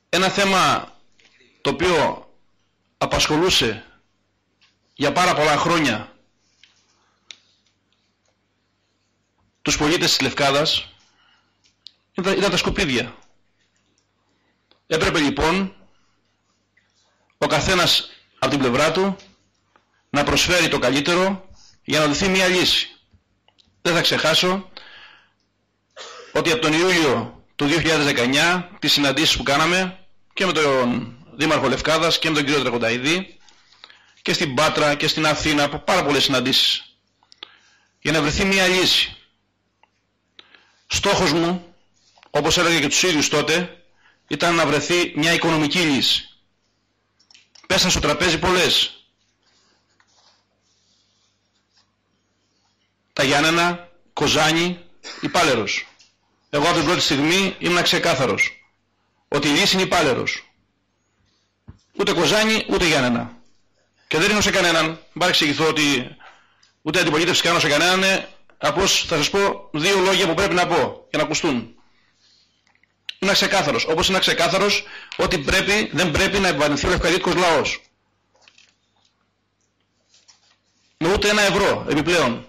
ένα θέμα το οποίο απασχολούσε για πάρα πολλά χρόνια τους πολίτες της Λευκάδας ήταν τα σκουπίδια. Έπρεπε λοιπόν ο καθένας από την πλευρά του να προσφέρει το καλύτερο για να δοθεί μια λύση. Δεν θα ξεχάσω ότι από τον Ιούλιο του 2019 τις συναντήσεις που κάναμε και με τον Δήμαρχο Λευκάδας και με τον κύριο Τρακονταίδη και στην Πάτρα και στην Αθήνα, από πάρα πολλές συναντήσεις, για να βρεθεί μια λύση. Στόχος μου, όπως έλεγα και τους ίδιους τότε, ήταν να βρεθεί μια οικονομική λύση. Πέσαν στο τραπέζι πολλές. Τα Γιάννενα, Κοζάνη, Υπάλερος. Εγώ από την πρώτη στιγμή ήμουν ξεκάθαρος ότι η λύση είναι Υπάλερος. Ούτε Κοζάνη, ούτε Γιάννενα. Και δεν ρίχνω σε κανέναν, μην παρεξηγηθώ ότι ούτε αντιπολίτευση κάνω σε κανέναν, απλώς θα σας πω δύο λόγια που πρέπει να πω για να ακουστούν. Είναι ξεκάθαρος, όπως είναι ξεκάθαρος ότι δεν πρέπει να επιβαρυνθεί ο λευκαδίτικος λαός. Με ούτε ένα ευρώ επιπλέον.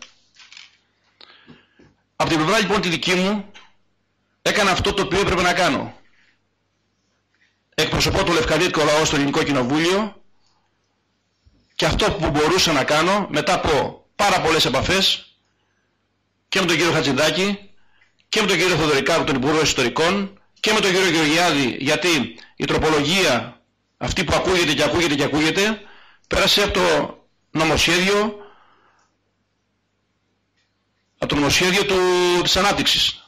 Από την πλευρά λοιπόν τη δική μου έκανα αυτό το οποίο έπρεπε να κάνω. Εκπροσωπώ το λευκαδίτικο λαό στο Ελληνικό Κοινοβούλιο και αυτό που μπορούσα να κάνω μετά από πάρα πολλές επαφές και με τον κύριο Χατζηδάκη και με τον κύριο Θοδωρικάκου, τον Υπουργό Ιστορικών, και με τον κύριο Γεωργιάδη, γιατί η τροπολογία αυτή που ακούγεται και ακούγεται και ακούγεται πέρασε από το νομοσχέδιο της ανάπτυξης.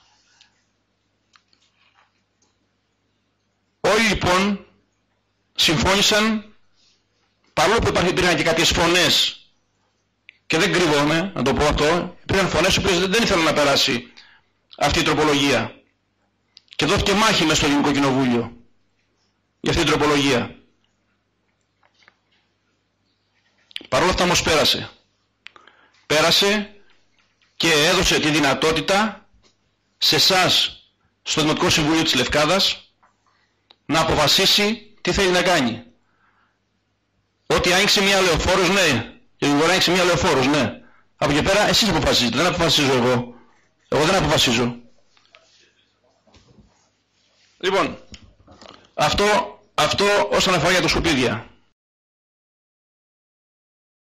Όλοι λοιπόν συμφώνησαν, παρόλο που υπήρχαν και κάποιες φωνές, και δεν κρύβομαι να το πω αυτό, υπήρχαν φωνές που δεν ήθελαν να περάσει αυτή η τροπολογία. Και δόθηκε μάχη μες στο Ελληνικό Κοινοβούλιο για αυτή την τροπολογία. Παρ' όλα αυτά όμως πέρασε. Πέρασε και έδωσε τη δυνατότητα σε εσάς, στο Δημοτικό Συμβούλιο της Λευκάδας, να αποφασίσει τι θέλει να κάνει. Ότι άνοιξε μια λεωφόρος, ναι. Και μπορεί να άνοιξε μια λεωφόρος, ναι. Από εκεί πέρα εσείς αποφασίζετε, δεν αποφασίζω εγώ. Εγώ δεν αποφασίζω. Λοιπόν, αυτό όσον αφορά για τα σκουπίδια.